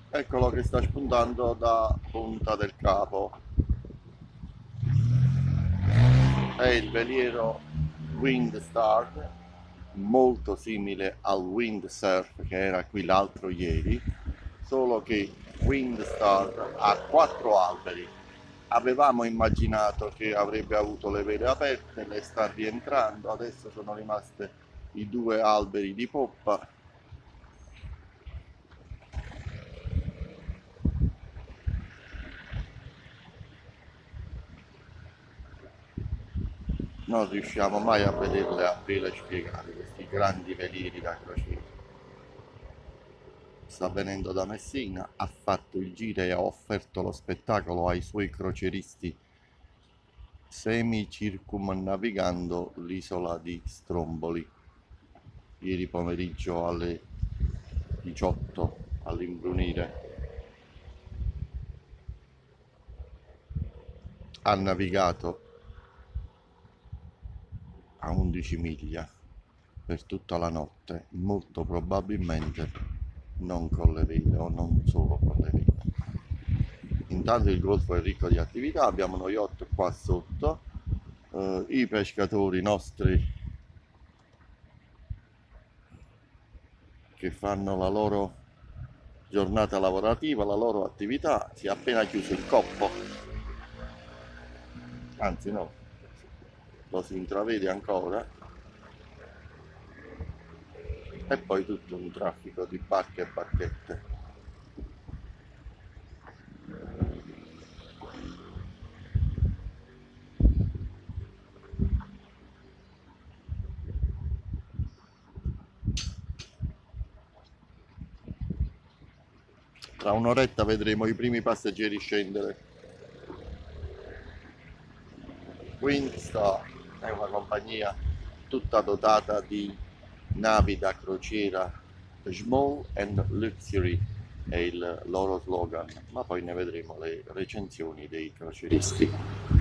Eccolo che sta spuntando da Punta del Capo. È il veliero Windstar, molto simile al Windsurf che era qui l'altro ieri, solo che Windstar ha 4 alberi. Avevamo immaginato che avrebbe avuto le vele aperte, le sta rientrando, adesso sono rimaste i 2 alberi di poppa. Non riusciamo mai a vederle a vele spiegate, questi grandi velieri da crociera. Sta venendo da Messina, ha fatto il giro e ha offerto lo spettacolo ai suoi crocieristi semicircumnavigando l'isola di Stromboli. Ieri pomeriggio alle 18 all'imbrunire ha navigato a 11 miglia per tutta la notte, molto probabilmente non con le vele o non solo con le vele. Intanto il golfo è ricco di attività, abbiamo uno yacht qua sotto, i pescatori nostri che fanno la loro giornata lavorativa, la loro attività. Si è appena chiuso il coppo, anzi no, lo si intravede ancora, e poi tutto un traffico di barche e barchette. Tra un'oretta vedremo i primi passeggeri scendere. Windstar è una compagnia tutta dotata di navi da crociera Small and Luxury, è il loro slogan, ma poi ne vedremo le recensioni dei crocieristi.